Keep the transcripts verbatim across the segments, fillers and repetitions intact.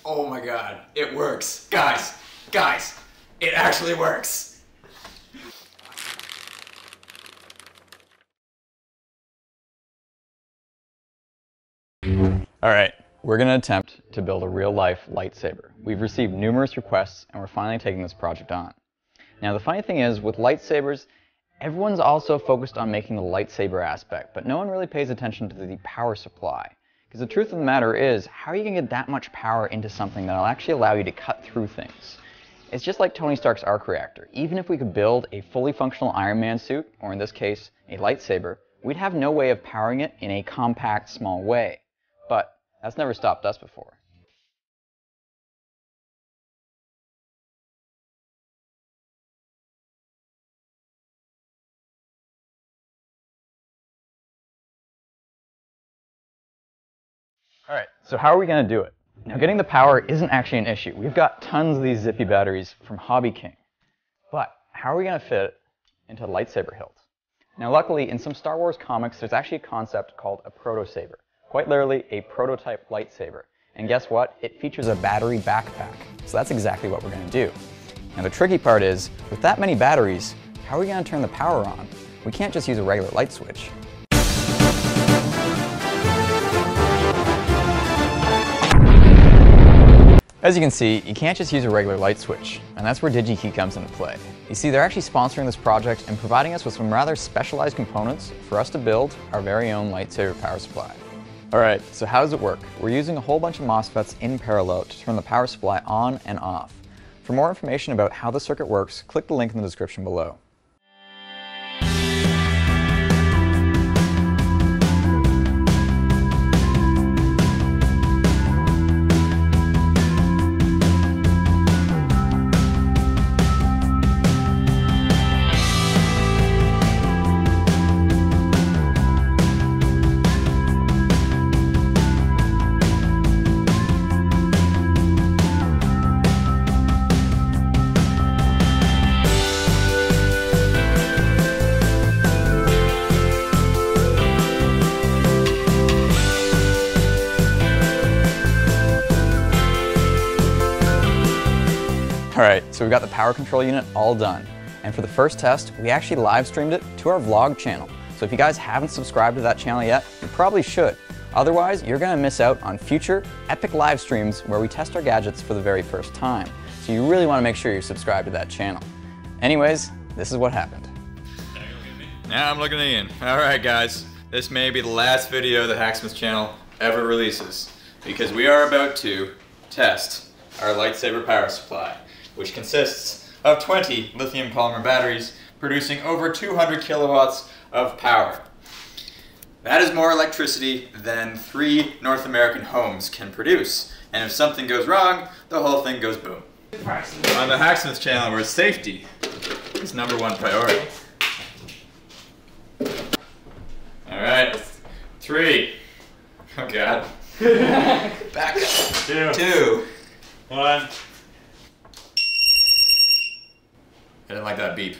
Oh my god, it works. Guys, guys, it actually works. Alright, we're going to attempt to build a real-life lightsaber. We've received numerous requests and we're finally taking this project on. Now the funny thing is, with lightsabers, everyone's also focused on making the lightsaber aspect, but no one really pays attention to the power supply. Because the truth of the matter is, how are you going to get that much power into something that will actually allow you to cut through things? It's just like Tony Stark's arc reactor. Even if we could build a fully functional Iron Man suit, or in this case, a lightsaber, we'd have no way of powering it in a compact, small way. But that's never stopped us before. Alright, so how are we going to do it? Now getting the power isn't actually an issue. We've got tons of these zippy batteries from Hobby King. But how are we going to fit it into a lightsaber hilt? Now luckily, in some Star Wars comics, there's actually a concept called a proto-saber. Quite literally, a prototype lightsaber. And guess what? It features a battery backpack. So that's exactly what we're going to do. Now the tricky part is, with that many batteries, how are we going to turn the power on? We can't just use a regular light switch. As you can see, you can't just use a regular light switch, and that's where DigiKey comes into play. You see, they're actually sponsoring this project and providing us with some rather specialized components for us to build our very own lightsaber power supply. Alright, so how does it work? We're using a whole bunch of MOSFETs in parallel to turn the power supply on and off. For more information about how the circuit works, click the link in the description below. Alright, so we've got the power control unit all done. And for the first test, we actually live streamed it to our vlog channel. So if you guys haven't subscribed to that channel yet, you probably should. Otherwise, you're going to miss out on future epic live streams where we test our gadgets for the very first time. So you really want to make sure you're subscribed to that channel. Anyways, this is what happened. Now I'm looking at Ian. Alright guys, this may be the last video the Hacksmith channel ever releases, because we are about to test our lightsaber power supply, which consists of twenty lithium polymer batteries producing over two hundred kilowatts of power. That is more electricity than three North American homes can produce. And if something goes wrong, the whole thing goes boom. On the Hacksmith channel, where safety is number one priority. Alright, three. Oh god. Back up. Two. Two. One. I didn't like that beep.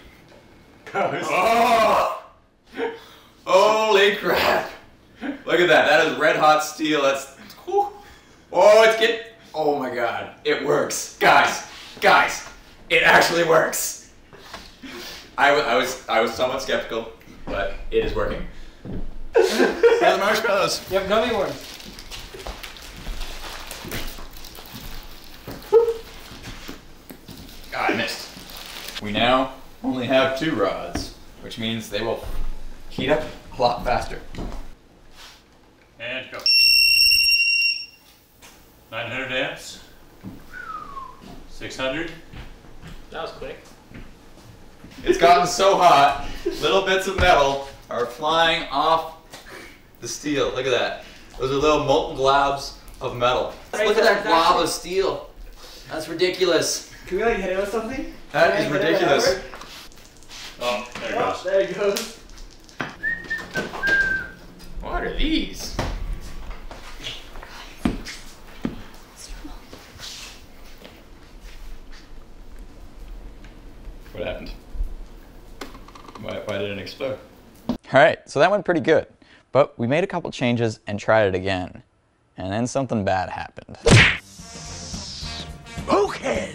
Oh! Holy crap! Look at that. That is red hot steel. That's. Whew. Oh, it's getting. Oh my god. It works. Guys. Guys. It actually works. I, I was I was somewhat skeptical, but it is working. Here's the marshmallows. You have gummy worms. God, I missed. We now only have two rods, which means they will heat up a lot faster. And go. nine hundred amps. six hundred. That was quick. It's gotten so hot, little bits of metal are flying off the steel. Look at that. Those are little molten globs of metal. Look at that glob of steel. That's ridiculous. Can we like hit it with something? That is ridiculous. Oh, there it Oh, goes. there it goes. What are these? What happened? Why, why did it explode? Alright, so that went pretty good. But we made a couple changes and tried it again. And then something bad happened. Hadouken!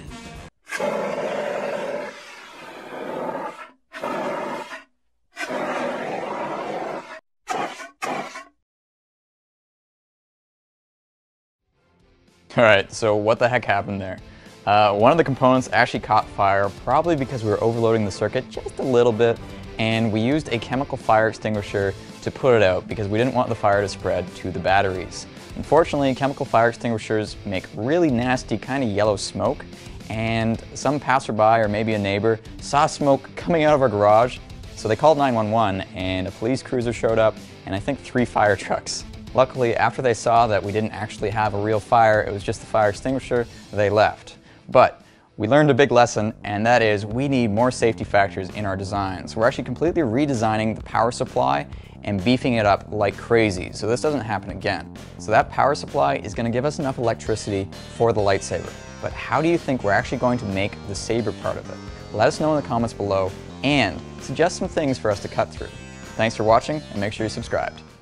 Alright, so what the heck happened there? Uh, one of the components actually caught fire, probably because we were overloading the circuit just a little bit, and we used a chemical fire extinguisher to put it out because we didn't want the fire to spread to the batteries. Unfortunately, chemical fire extinguishers make really nasty kind of yellow smoke, and some passerby or maybe a neighbor saw smoke coming out of our garage, so they called nine one one and a police cruiser showed up and I think three fire trucks. Luckily, after they saw that we didn't actually have a real fire, it was just the fire extinguisher, they left. But we learned a big lesson, and that is we need more safety factors in our designs. We're actually completely redesigning the power supply and beefing it up like crazy, so this doesn't happen again. So that power supply is going to give us enough electricity for the lightsaber. But how do you think we're actually going to make the saber part of it? Let us know in the comments below, and suggest some things for us to cut through. Thanks for watching, and make sure you're subscribed.